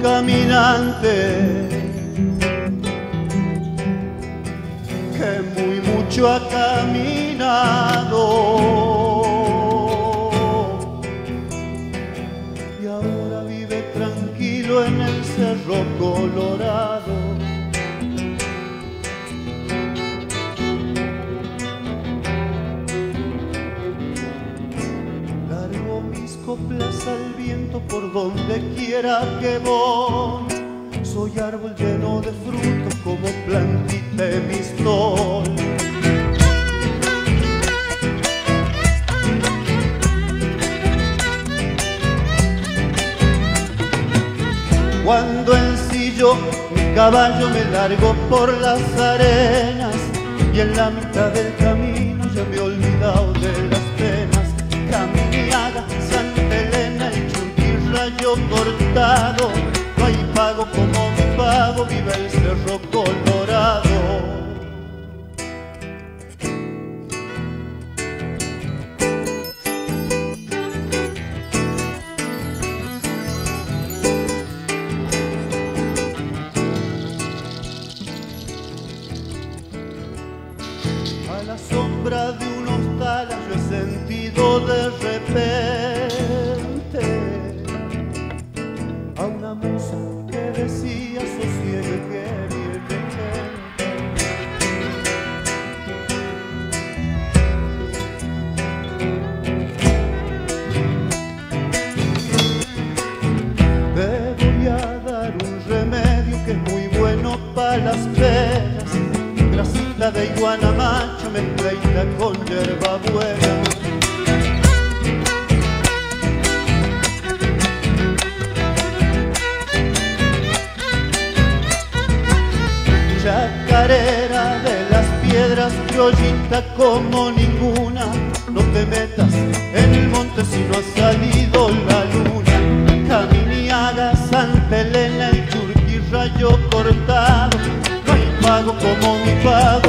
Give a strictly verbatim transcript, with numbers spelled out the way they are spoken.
caminante que muy mucho ha caminado y ahora vive tranquilo en el Cerro Colorado. Largo mis coplas al viento por donde quiera que voy. Soy árbol lleno de frutos como plantita de mistol. Cuando ensillo mi caballo me largo por las arenas y en la mitad del camino ya me he olvidado de las penas. Caminiaga, Santa Elena, el Churquirrayo cortado, no hay pago como mi pago, vive el Cerro Colorado. A la sombra de unos talas yo he sentido de repente a una musa que decía sosiegue que viene gente. Te voy a dar un remedio que es muy bueno para las penas. Grasita de iguana macho mezcladita con hierba buena. Chacarera de las piedras, criollita como ninguna. No te metas en el monte si no ha salido la luna. Caminiaga, Santa Elena, el Churquirrayo cortado, no hay pago como mi pago,